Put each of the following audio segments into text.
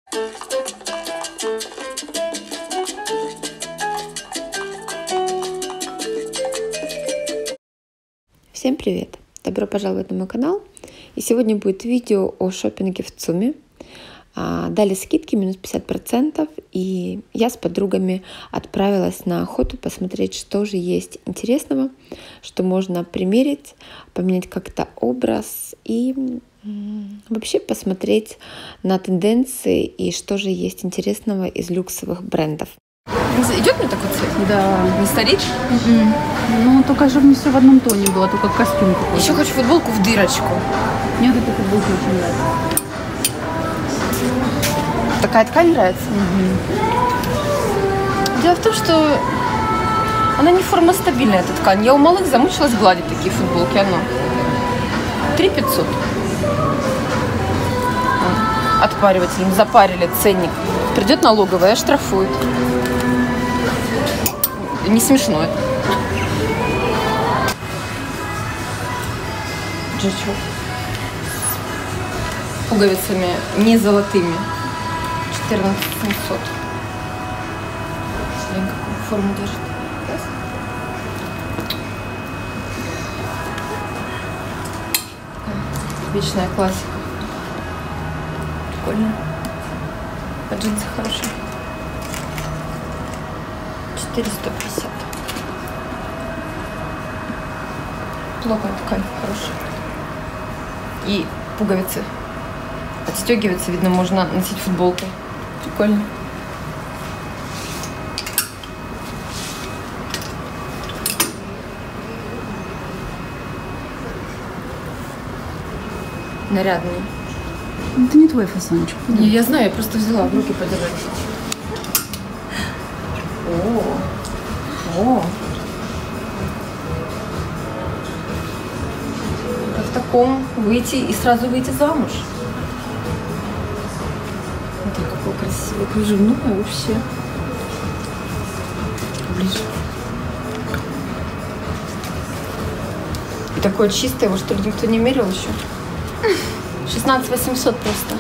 Всем привет! Добро пожаловать на мой канал. И сегодня будет видео о шопинге в ЦУМе. Дали скидки минус 50%, и я с подругами отправилась на охоту посмотреть, что же есть интересного, что можно примерить, поменять как-то образ и вообще посмотреть на тенденции и что же есть интересного из люксовых брендов. Идет мне такой цвет? Да. Не старит? Ну, только чтобы не все в одном тоне было, только костюм какой-то. Еще хочу футболку в дырочку. Мне вот эта футболка очень нравится. Такая ткань нравится? Дело в том, что она не формостабильная, эта ткань. Я у малых замучилась гладить такие футболки. Оно 3500. Отпаривателем запарили ценник. Придет налоговая, оштрафует. Не смешно это. Джичок. С пуговицами не золотыми. 14700. Блин, какую форму держит. Вечная классика. Прикольно. А джинсы хорошие. 450. Плотная ткань, хорошая. И пуговицы отстегиваются, видно, можно носить футболку. Прикольно. Нарядные. Это не твой фасончик. Не, я знаю, я просто взяла в руки подержать. О. Это в таком выйти и сразу выйти замуж. Смотри, какой красивый, кружевной вообще. Ближе. И такое чистое, его что ли никто не мерил еще? 16800 просто.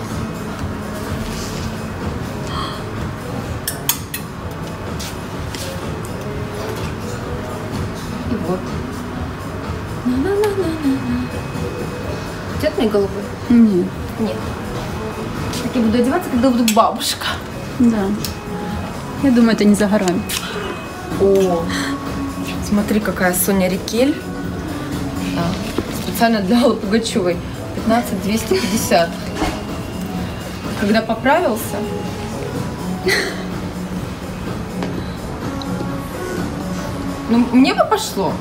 И вот. Идет мне голубой? Нет. Нет. Так я буду одеваться, когда буду бабушка. Да. Я думаю, это не за горами. О, смотри, какая Соня Рикель. Да. Специально для Аллы Пугачевой. 15250. Когда поправился, ну, мне бы пошло.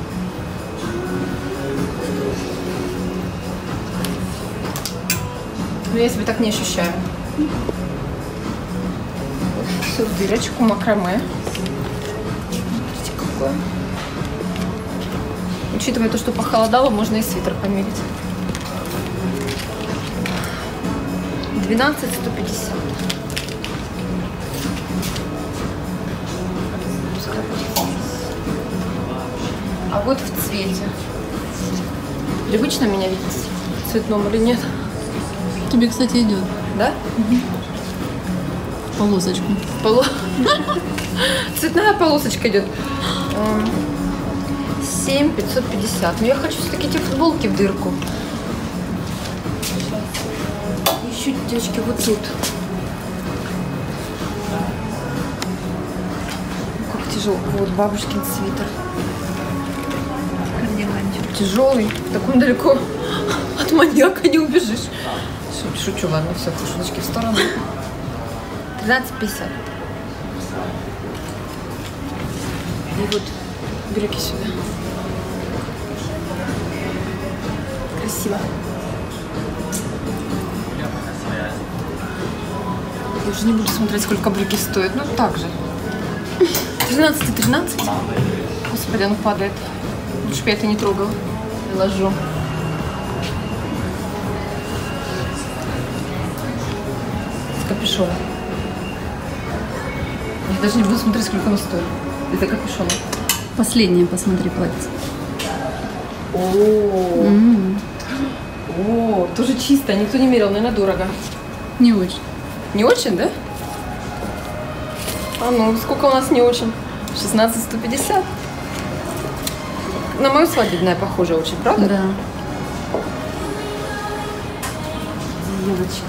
Но я себя так не ощущаю. Все в дырочку, макраме. Смотрите, какое. Учитывая то, что похолодало, можно и свитер померить. 12150. А вот в цвете. Привычно меня видеть в цветном или нет? Тебе, кстати, идет. Да? Полосочку. Цветная полосочка идет. 7550. Но я хочу все-таки эти футболки в дырку. Еще, девочки, вот тут. Как тяжело. Вот бабушкин свитер. Тяжелый. Так далеко от маньяка не убежишь. Шучу, ладно, все, шуточки в сторону. 13,50. И вот брюки сюда. Красиво. Я уже не буду смотреть, сколько брюки стоят. Ну, так же. 13,13. Господи, он падает. Лучше бы я это не трогала. Ложу. С капюшоном. Я даже не буду смотреть, сколько оно стоит. Это капюшон. Последнее, посмотри, платье. О, тоже чисто. Никто не мерил, наверное, дорого. Не очень. Не очень, да? А ну, сколько у нас не очень? 16,150. На мою свадебное похоже очень, правда? Да. Девочки.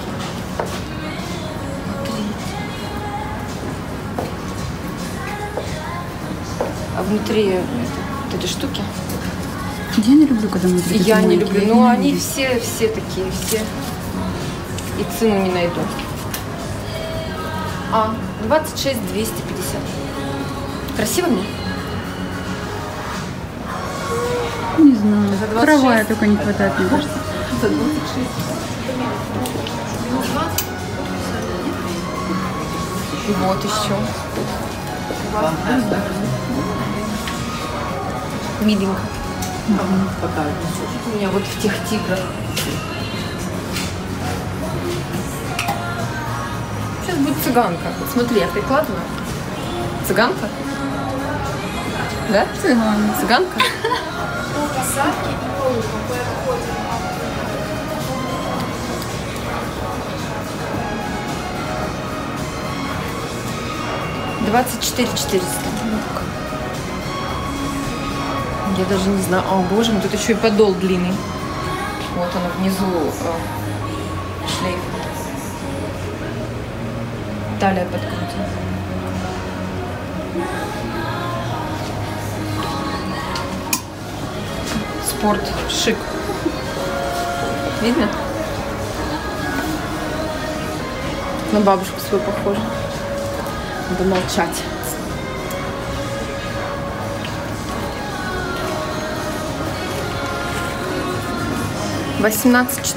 А внутри вот эти штуки? Я не люблю, когда мы Я не люблю. Но они все такие, все. И цену не найду. 26 250. Красиво мне? Не знаю. За 26? Права только не хватает, мне кажется. За 26. И вот еще. Миленько. У меня вот в тех тиграх. Сейчас будет цыганка. Вот смотри, я прикладываю. Цыганка? Да? Цыганка? $24 400. Я даже не знаю. О, боже мой, тут еще и подол длинный. Вот он внизу шлейф. Талия подкрутена. Спорт, шик. Видно? На бабушку свою похоже. Надо молчать. $18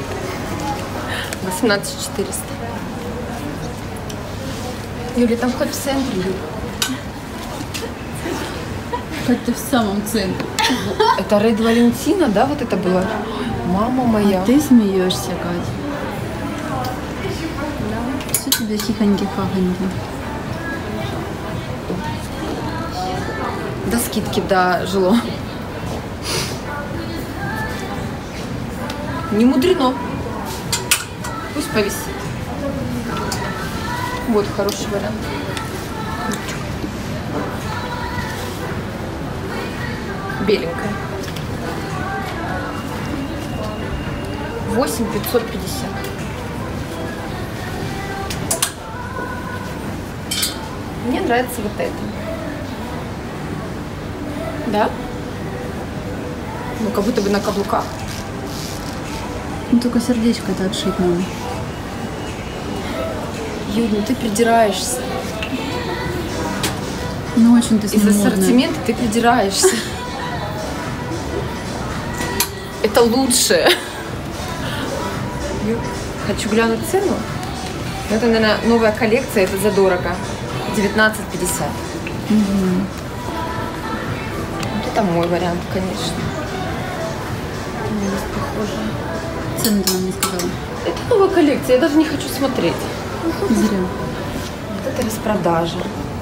400. Юля, там хоть в центре. Хоть ты в самом центре. Это Ред Валентина, да, вот это было? Мама моя. Ты смеешься, Катя. Все тебе хихоньки-хахоньки. До скидки дожило. Не мудрено. Пусть повисит. Вот хороший вариант. Беленькая. 8550. Мне нравится вот это. Да? Ну, как будто бы на каблуках. Ну, только сердечко-то отшить надо. Юль, ну ты придираешься. Ну, очень ты с Из ним модная. ассортимента ты придираешься. Это лучше. Хочу глянуть цену. Это, наверное, новая коллекция, это задорого. 19,50. Вот это мой вариант, конечно. Здесь похоже. Цену ты нам не сказала. Это новая коллекция, я даже не хочу смотреть. Зря. Вот это распродажа.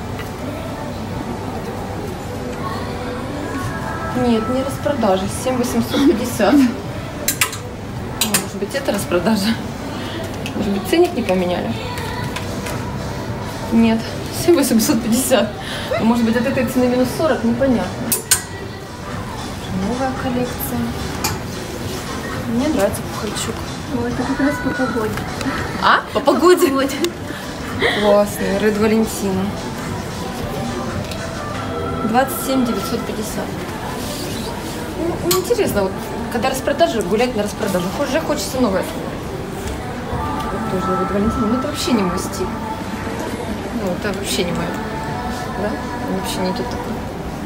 Нет, не распродажа. 7,850. Может быть, это распродажа? Может быть, ценник не поменяли? Нет, 7,850. Может быть, от этой цены минус 40, непонятно. Новая коллекция. Мне нравится пухальчук. Ой, это как раз по погоде. А? По погоде? Классный, Ред Валентина. 27 950. Ну, интересно, вот, когда распродажа, гулять на распродаже. Уже хочется новое. Вот тоже Ред Валентина. Ну, это вообще не мой стиль. Ну, это вообще не мое. Да? Вообще не тут такое.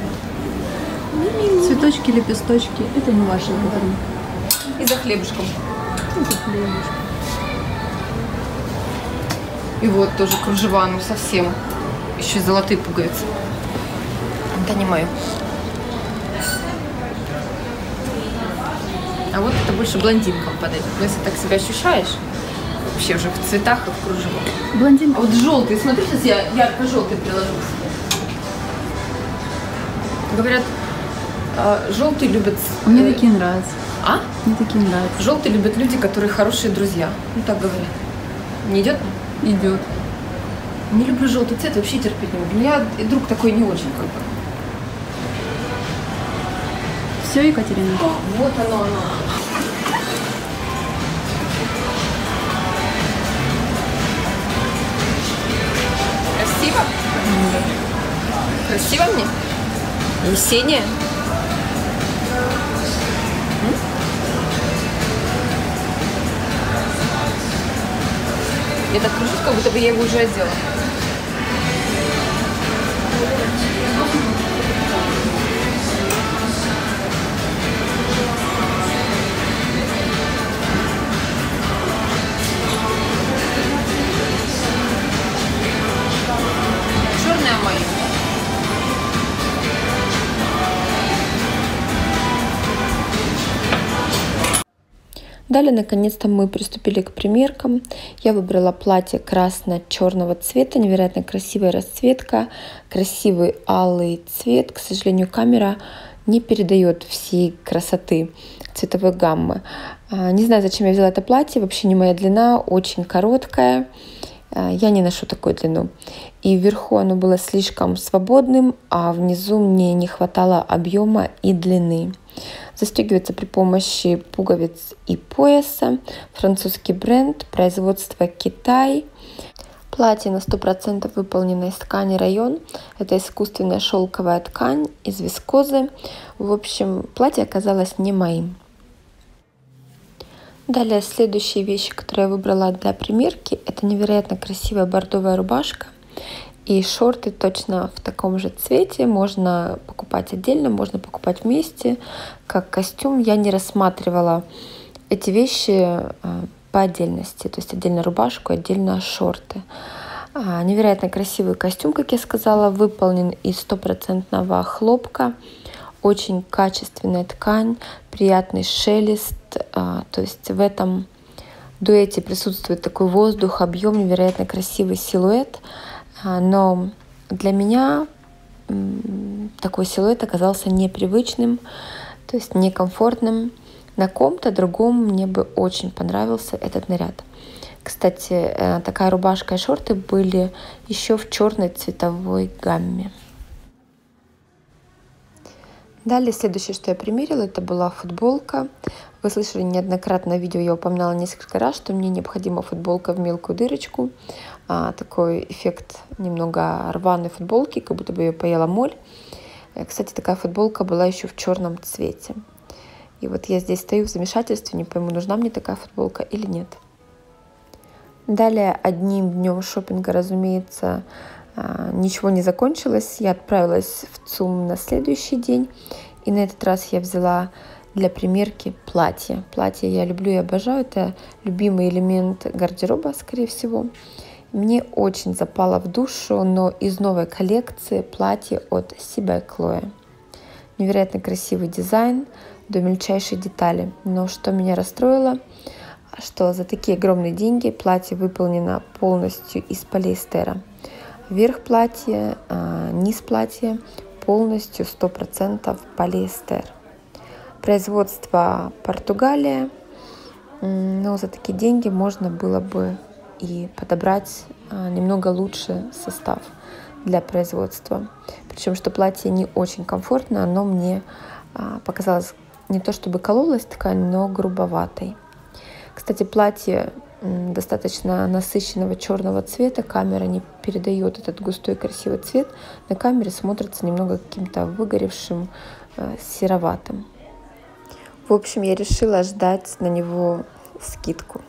Цветочки, лепесточки. Это не ваши выборы. И за хлебушком. Это хлебушка. И вот тоже кружева, ну совсем. Еще и золотые пуговицы. Это не мое. А вот это больше блондинкам подойдет. Но если так себя ощущаешь, вообще уже в цветах и в кружевах. Блондинка. А вот желтый, смотри, сейчас я ярко-желтый приложу. Говорят, желтый любят... Мне такие нравятся. А? Мне такие нравятся. Желтый любят люди, которые хорошие друзья. Ну так говорят. Не идет? идет. Не люблю желтый цвет, вообще терпеть не могу. У меня и друг такой не очень как бы. Все, Екатерина? Вот оно. Красиво? Красиво мне? Есения? Я так кружусь, как будто бы я его уже одела. Черная моя. Далее, наконец-то, мы приступили к примеркам. Я выбрала платье красно-черного цвета, невероятно красивая расцветка, красивый алый цвет. К сожалению, камера не передает всей красоты цветовой гаммы. Не знаю, зачем я взяла это платье, вообще не моя длина, очень короткая. Я не ношу такую длину. И вверху оно было слишком свободным, а внизу мне не хватало объема и длины. Застегивается при помощи пуговиц и пояса. Французский бренд, производство Китай. Платье на 100% выполнено из ткани район. Это искусственная шелковая ткань из вискозы. В общем, платье оказалось не моим. Далее, следующие вещи, которые я выбрала для примерки, это невероятно красивая бордовая рубашка и шорты точно в таком же цвете. Можно покупать отдельно, можно покупать вместе, как костюм. Я не рассматривала эти вещи по отдельности, то есть отдельно рубашку, отдельно шорты. Невероятно красивый костюм, как я сказала, выполнен из 100% хлопка. Очень качественная ткань, приятный шелест. То есть в этом дуэте присутствует такой воздух, объем, невероятно красивый силуэт. Но для меня такой силуэт оказался непривычным, то есть некомфортным. На ком-то другом мне бы очень понравился этот наряд. Кстати, такая рубашка и шорты были еще в черной цветовой гамме. Далее, следующее, что я примерила, это была футболка. Вы слышали неоднократно в видео, я упоминала несколько раз, что мне необходима футболка в мелкую дырочку. Такой эффект немного рваной футболки, как будто бы ее поела моль. Кстати, такая футболка была еще в черном цвете. И вот я здесь стою в замешательстве, не пойму, нужна мне такая футболка или нет. Далее, одним днем шопинга, разумеется, ничего не закончилось. Я отправилась в ЦУМ на следующий день. И на этот раз я взяла для примерки платье. Платье я люблю и обожаю. Это любимый элемент гардероба, скорее всего. Мне очень запало в душу, но из новой коллекции платье от Себя Chloe. Невероятно красивый дизайн до мельчайшей детали. Но что меня расстроило, что за такие огромные деньги платье выполнено полностью из полиэстера. Верх платья, низ платья полностью 100% полиэстер. Производство Португалия, но за такие деньги можно было бы и подобрать немного лучше состав для производства. Причем, что платье не очень комфортно, оно мне показалось не то чтобы кололась ткань, но грубоватой. Кстати, платье достаточно насыщенного черного цвета. Камера не передает этот густой красивый цвет. На камере смотрится немного каким-то выгоревшим, сероватым. В общем, я решила ждать на него скидку.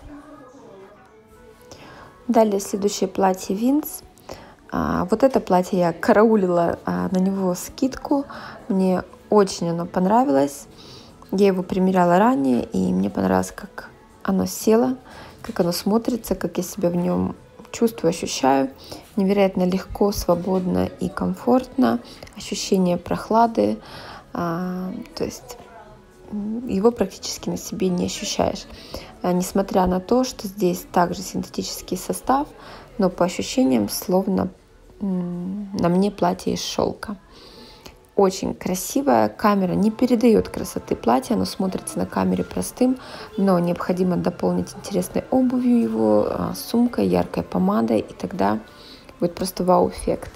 Далее следующее платье Vince. Вот это платье я караулила на него скидку. Мне очень оно понравилось. Я его примеряла ранее, и мне понравилось, как оно село, как оно смотрится, как я себя в нем чувствую, ощущаю. Невероятно легко, свободно и комфортно. Ощущение прохлады. То есть его практически на себе не ощущаешь. Несмотря на то, что здесь также синтетический состав, но по ощущениям словно на мне платье из шелка. очень красивая. Камера не передает красоты платья, оно смотрится на камере простым, но необходимо дополнить интересной обувью его, сумкой, яркой помадой, и тогда будет просто вау-эффект.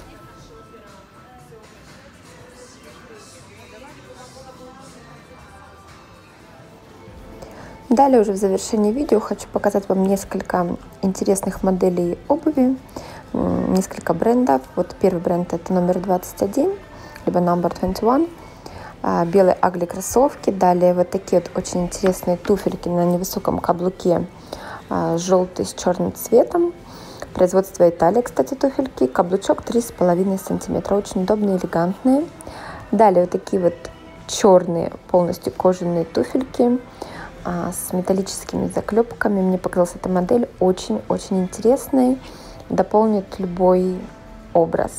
Далее уже в завершении видео хочу показать вам несколько интересных моделей обуви, несколько брендов. Вот первый бренд это номер 21, либо number 21, белые агли кроссовки. Далее вот такие вот очень интересные туфельки на невысоком каблуке, желтый с черным цветом. Производство Италия, кстати, туфельки. Каблучок 3,5 сантиметра. Очень удобные, элегантные. Далее вот такие вот черные, полностью кожаные туфельки с металлическими заклепками. Мне показалась эта модель очень-очень интересной. Дополнит любой образ.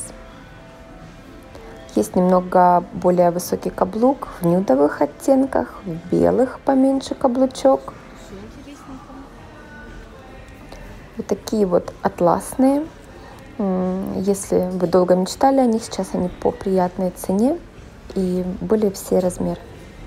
Есть немного более высокий каблук в нюдовых оттенках, в белых поменьше каблучок. Вот такие вот атласные. Если вы долго мечтали о них, сейчас они по приятной цене и были все размеры.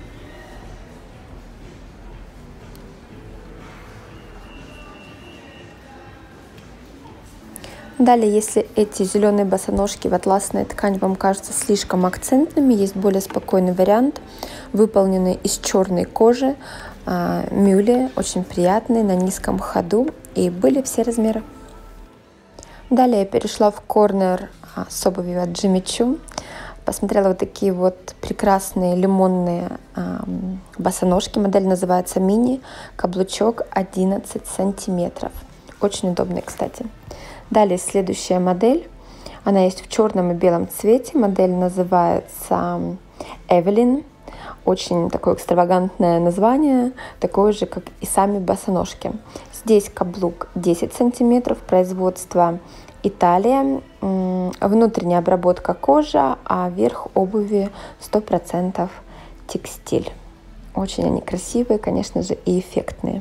Далее, если эти зеленые босоножки в атласной ткани вам кажутся слишком акцентными, есть более спокойный вариант, выполненный из черной кожи, мюли, очень приятные, на низком ходу, и были все размеры. Далее я перешла в корнер с обувью от Jimmy Choo. Посмотрела вот такие вот прекрасные лимонные босоножки. Модель называется мини, каблучок 11 сантиметров. Очень удобные, кстати. Далее следующая модель. Она есть в черном и белом цвете. Модель называется Evelyn. Очень такое экстравагантное название, такое же, как и сами босоножки. Здесь каблук 10 сантиметров, производство Италия, внутренняя обработка кожи, а верх обуви 100% текстиль. Очень они красивые, конечно же, и эффектные.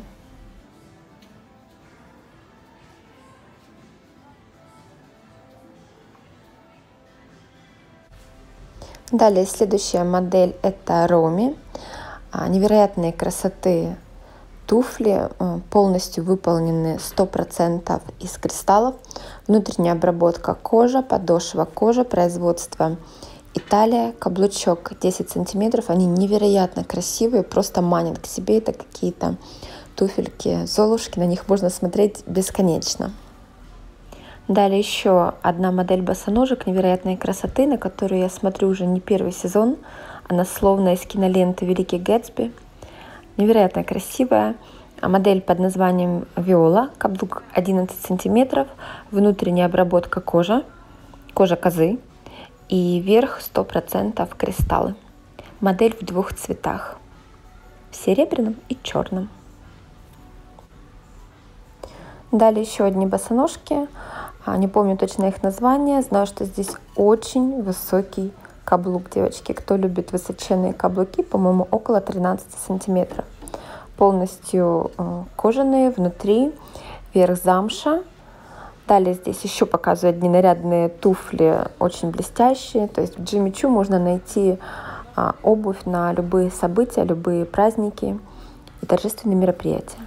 Далее следующая модель это Роми. Невероятной красоты туфли, полностью выполнены 100% из кристаллов. Внутренняя обработка кожи, подошва кожи, производство Италия, каблучок 10 сантиметров. Они невероятно красивые, просто манят к себе. Это какие-то туфельки Золушки, на них можно смотреть бесконечно. Далее еще одна модель босоножек невероятной красоты, на которую я смотрю уже не первый сезон. Она словно из киноленты «Великий Гэтсби». Невероятно красивая. Модель под названием Виола. Каблук 11 сантиметров. Внутренняя обработка кожи. Кожа козы. И верх 100% кристаллы. Модель в двух цветах. В серебряном и черном. Далее еще одни босоножки. Не помню точно их название. Знаю, что здесь очень высокий каблук, девочки. Кто любит высоченные каблуки, по-моему, около 13 сантиметров. Полностью кожаные, внутри, верх замша. Далее здесь еще показываю одни нарядные туфли, очень блестящие. То есть в Jimmy Choo можно найти обувь на любые события, любые праздники и торжественные мероприятия.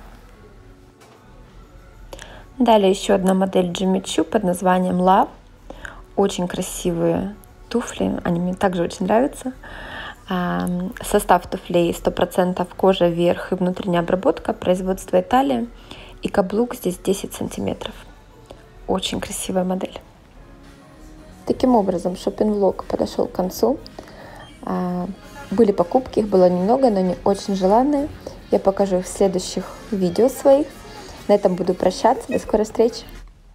Далее еще одна модель Jimmy Choo под названием Love. Очень красивые туфли, они мне также очень нравятся. Состав туфлей 100% кожа, верх и внутренняя обработка, производство Италия. И каблук здесь 10 сантиметров. Очень красивая модель. Таким образом, шоппинг-влог подошел к концу. Были покупки, их было немного, но они очень желанные. Я покажу их в следующих видео своих. На этом буду прощаться. До скорой встречи.